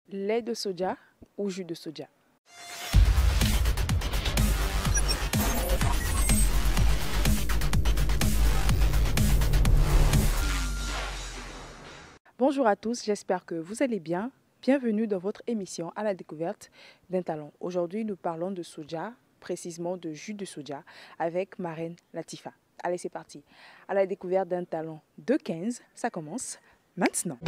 Lait de soja ou jus de soja? Bonjour à tous, j'espère que vous allez bien. Bienvenue dans votre émission à la découverte d'un talent. Aujourd'hui, nous parlons de soja, précisément de jus de soja, avec Marraine Latifa. Allez, c'est parti. À la découverte d'un talent de 15, ça commence maintenant.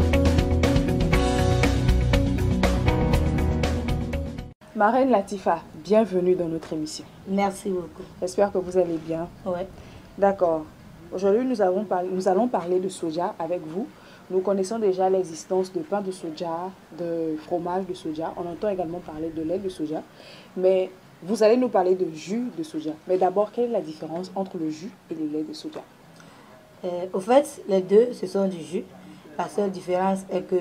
Marraine Latifa, bienvenue dans notre émission. Merci beaucoup. J'espère que vous allez bien. Ouais. D'accord. Aujourd'hui, nous allons parler de soja avec vous. Nous connaissons déjà l'existence de pain de soja, de fromage de soja. On entend également parler de lait de soja. Mais vous allez nous parler de jus de soja. Mais d'abord, quelle est la différence entre le jus et le lait de soja? Au fait, les deux, ce sont du jus. La seule différence est que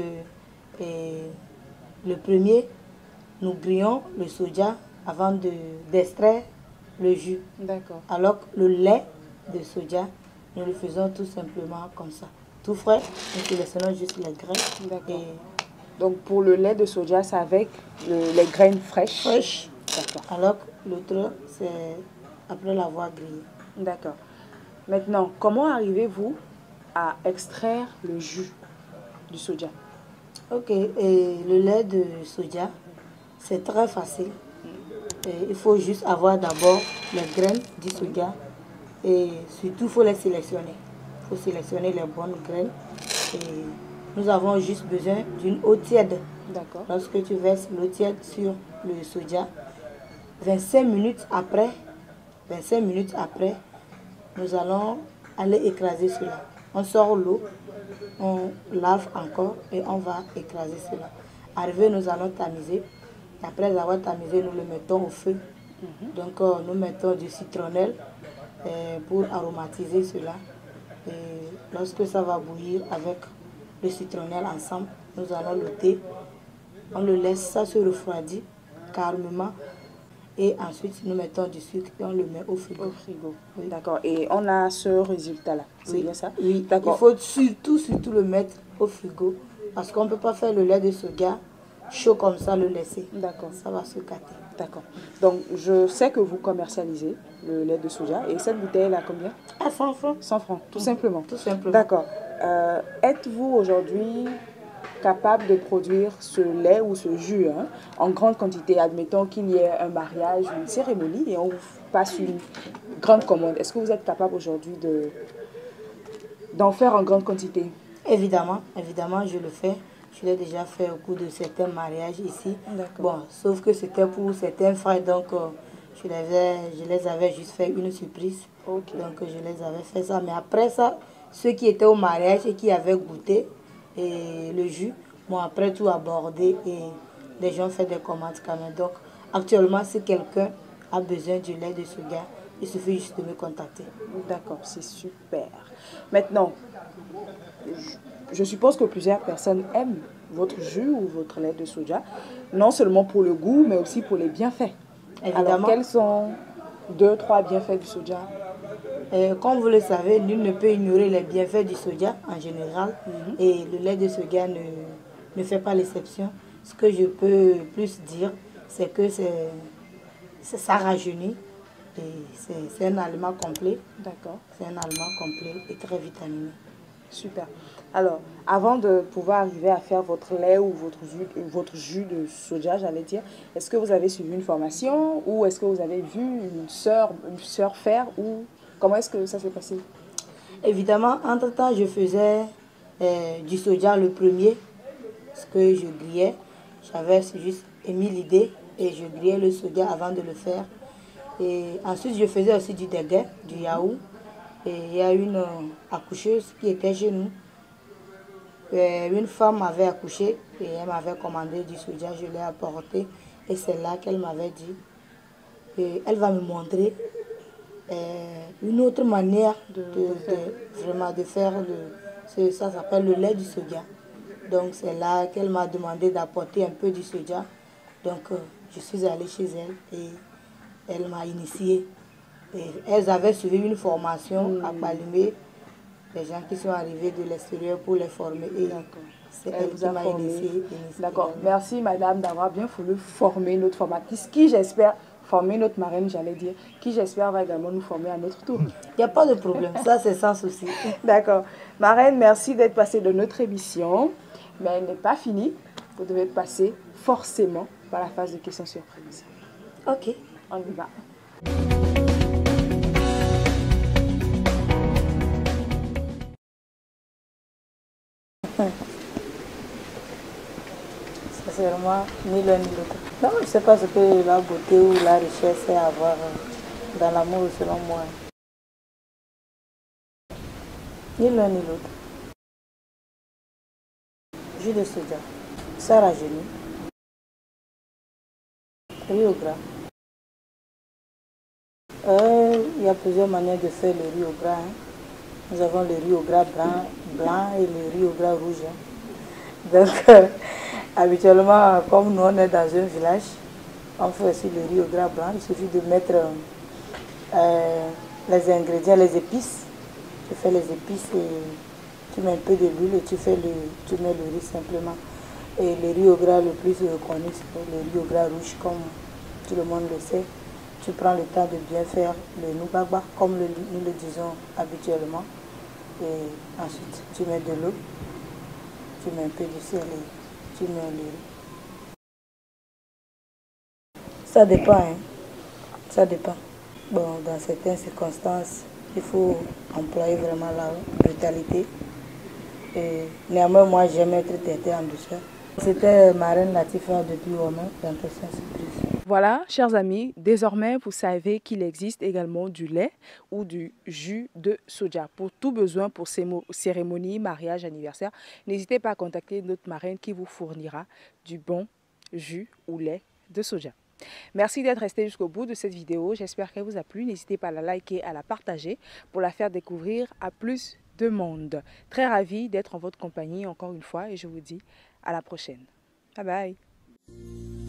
le premier, nous grillons le soja avant d'extraire le jus. D'accord. Alors que le lait de soja, nous le faisons tout simplement comme ça. Tout frais, nous sélectionnons juste les graines. D'accord. Donc pour le lait de soja, c'est avec les graines fraîches. Fraîches. D'accord. Alors que l'autre, c'est après l'avoir grillé. D'accord. Maintenant, comment arrivez-vous à extraire le jus du soja? Ok, et le lait de soja, c'est très facile. Et il faut juste avoir d'abord les graines du soja et surtout il faut les sélectionner. Il faut sélectionner les bonnes graines et nous avons juste besoin d'une eau tiède. D'accord. Lorsque tu verses l'eau tiède sur le soja, 25 minutes après, nous allons aller écraser cela. On sort l'eau, on lave encore et on va écraser cela. Arrivé, nous allons tamiser. Après avoir tamisé, nous le mettons au feu. Donc, nous mettons du citronnelle pour aromatiser cela. Et lorsque ça va bouillir avec le citronnelle ensemble, nous allons l'ôter. On le laisse, ça se refroidit calmement. Et ensuite, nous mettons du sucre et on le met au frigo. Au frigo. Oui. D'accord. Et on a ce résultat-là. C'est bien ça? Oui. D'accord. Il faut surtout le mettre au frigo. Parce qu'on ne peut pas faire le lait de soja chaud comme ça, le laisser. D'accord. Ça va se gâter. D'accord. Donc, je sais que vous commercialisez le lait de soja. Et cette bouteille, elle a combien? À 100 francs. 100 francs, tout simplement. Tout simplement. D'accord. Êtes-vous aujourd'hui capable de produire ce lait ou ce jus en grande quantité? Admettons qu'il y ait un mariage, une cérémonie et on vous passe une grande commande. Est-ce que vous êtes capable aujourd'hui d'en faire en grande quantité? Évidemment, je le fais. Je l'ai déjà fait au cours de certains mariages ici. Bon, sauf que c'était pour certains frères, donc je les avais juste fait une surprise. Okay. Donc je les avais fait ça. Mais après ça, ceux qui étaient au mariage et qui avaient goûté et le jus m'ont après tout abordé et les gens font des commandes quand même. Donc actuellement, si quelqu'un a besoin du lait de soja, il suffit juste de me contacter. D'accord, c'est super. Maintenant, je suppose que plusieurs personnes aiment votre jus ou votre lait de soja, non seulement pour le goût, mais aussi pour les bienfaits. Évidemment. Alors, quels sont 2-3 bienfaits du soja? Comme vous le savez, nul ne peut ignorer les bienfaits du soja en général. Et le lait de soja ne fait pas l'exception. Ce que je peux plus dire, c'est que ça rajeunit. C'est un aliment complet. D'accord. C'est un aliment complet et très vitaminé. Super. Alors, avant de pouvoir arriver à faire votre lait ou votre jus de soja, j'allais dire, est-ce que vous avez suivi une formation ou est-ce que vous avez vu une sœur faire ou comment est-ce que ça s'est passé? Évidemment, entre-temps, je faisais du soja le premier, ce que je grillais. J'avais juste émis l'idée et je grillais le soja avant de le faire. Et ensuite, je faisais aussi du dégué, du yaourt. Et il y a une accoucheuse qui était chez nous. Une femme m'avait accouché et elle m'avait commandé du soja, je l'ai apporté. Et c'est là qu'elle m'avait dit, elle va me montrer une autre manière vraiment de faire, ça s'appelle le lait du soja. Donc c'est là qu'elle m'a demandé d'apporter un peu du soja. Donc je suis allée chez elle et elle m'a initiée. Et elles avaient suivi une formation à Palimé, les gens qui sont arrivés de l'extérieur pour les former. Et C'est Elle elle vous qui a m'a formé. initiée. D'accord. également. Merci, madame, d'avoir bien voulu former notre formatrice, qui j'espère, former notre marraine, j'allais dire, qui j'espère va également nous former à notre tour. Il n'y a pas de problème, ça c'est sans souci. D'accord. Marraine, merci d'être passée de notre émission, mais elle n'est pas finie. Vous devez passer forcément par la phase de questions surprises. Ok. On y va. Sincèrement, ni l'un ni l'autre. Non, je ne sais pas ce que la beauté ou la richesse est à avoir dans l'amour selon moi. Ni l'un ni l'autre. Jus de soja, ça rajeunit. Riz au gras. Il y a plusieurs manières de faire le riz au gras. Hein. Nous avons le riz au gras blanc et le riz au gras rouge. Hein. Donc, habituellement, comme nous on est dans un village, on fait aussi le riz au gras blanc. Il suffit de mettre les ingrédients, les épices. Tu fais les épices et tu mets un peu de l'huile et tu mets le riz simplement. Et le riz au gras le plus connu, c'est le riz au gras rouge, comme tout le monde le sait. Tu prends le temps de bien faire le noubaba, comme nous le disons habituellement. Et ensuite, tu mets de l'eau, tu mets un peu de sel et tu mets le riz. Ça dépend, hein. Ça dépend. Bon, dans certaines circonstances, il faut employer vraiment la brutalité. Et néanmoins, moi, j'aime être traitée en douceur. C'était Marraine Latifa depuis Romain, dans Question Surprise. Voilà, chers amis, désormais, vous savez qu'il existe également du lait ou du jus de soja. Pour tout besoin, pour ces cérémonies, mariage, anniversaire, n'hésitez pas à contacter notre marraine qui vous fournira du bon jus ou lait de soja. Merci d'être resté jusqu'au bout de cette vidéo. J'espère qu'elle vous a plu. N'hésitez pas à la liker, à la partager pour la faire découvrir à plus de monde. Très ravie d'être en votre compagnie encore une fois et je vous dis à la prochaine. Bye bye.